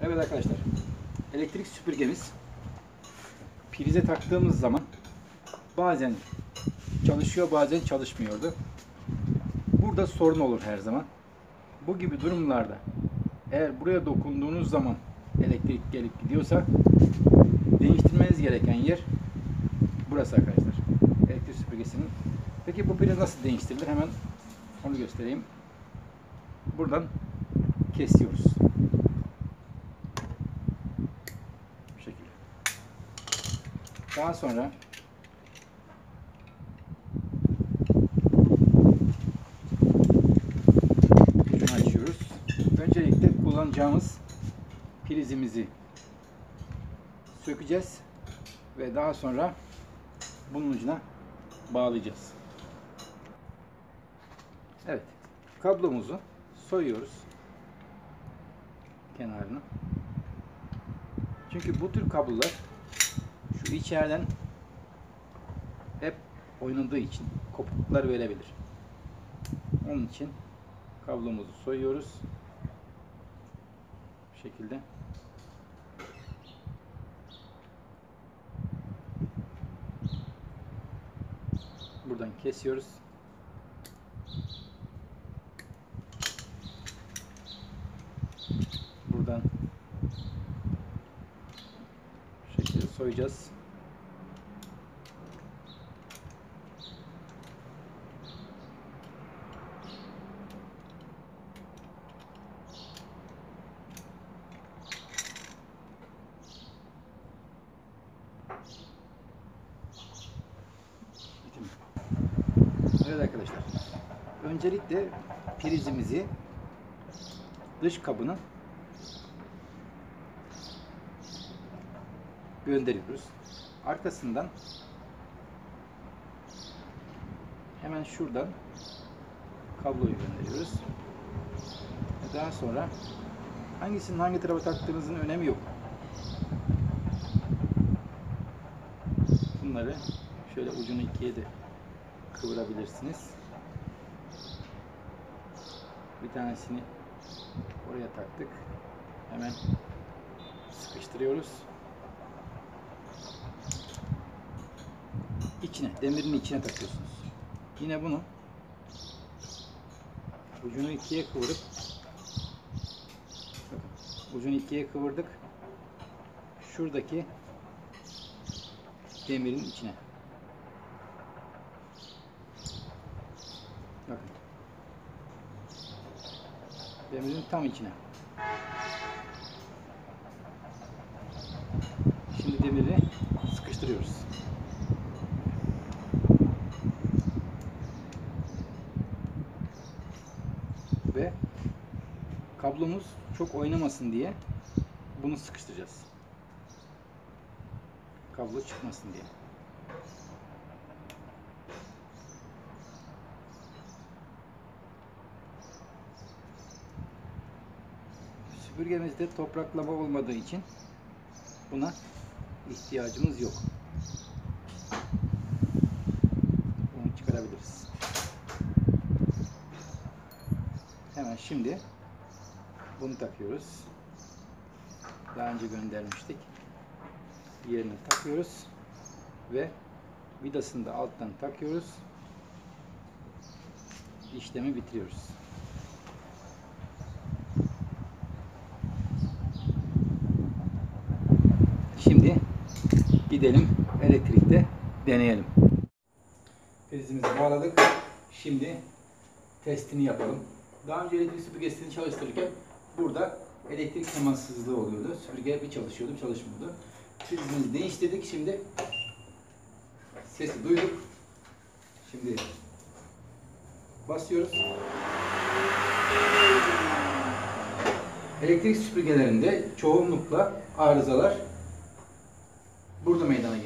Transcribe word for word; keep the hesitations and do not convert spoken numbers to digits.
Evet arkadaşlar, elektrik süpürgemiz prize taktığımız zaman bazen çalışıyor, bazen çalışmıyordu. Burada sorun olur her zaman. Bu gibi durumlarda eğer buraya dokunduğunuz zaman elektrik gelip gidiyorsa değiştirmeniz gereken yer burası arkadaşlar. Elektrik süpürgesinin. Peki bu priz nasıl değiştirilir? Hemen onu göstereyim. Buradan kesiyoruz. Bu şekilde. Daha sonra şunu açıyoruz. Öncelikle kullanacağımız prizimizi sökeceğiz ve daha sonra bunun ucuna bağlayacağız. Evet, kablomuzu soyuyoruz kenarını. Çünkü bu tür kablolar şu içeriden hep oynadığı için kopukluklar verebilir. Onun için kablomuzu soyuyoruz. Bu şekilde. Buradan kesiyoruz. Buradan bu şekilde soyacağız. Evet arkadaşlar, öncelikle prizimizi dış kabına gönderiyoruz. Arkasından hemen şuradan kabloyu gönderiyoruz. Ve daha sonra hangisinin hangi tarafa taktığınızın önemi yok. Bunları şöyle ucunu ikiye de kıvırabilirsiniz. Bir tanesini oraya taktık. Hemen sıkıştırıyoruz. İçine, demirin içine takıyorsunuz. Yine bunu ucunu ikiye kıvırıp bakın, ucunu ikiye kıvırdık. Şuradaki demirin içine. Bakın. Demirin tam içine. Şimdi demiri sıkıştırıyoruz. Ve kablomuz çok oynamasın diye bunu sıkıştıracağız. Kablo çıkmasın diye. Süpürgemizde topraklama olmadığı için buna ihtiyacımız yok. Bunu çıkarabiliriz. Hemen şimdi bunu takıyoruz. Daha önce göndermiştik. Yerine takıyoruz ve vidasını da alttan takıyoruz. İşlemi bitiriyoruz. Şimdi gidelim elektrikte deneyelim. Prizimizi bağladık. Şimdi testini yapalım. Daha önce elektrik süpürgesini çalıştırırken burada elektrik temassızlığı oluyordu. Süpürge bir çalışıyordu, bir çalışmıyordu. Prizimizi değiştirdik. Şimdi sesi duyduk. Şimdi basıyoruz. Elektrik süpürgelerinde çoğunlukla arızalar burada meydana geliyor.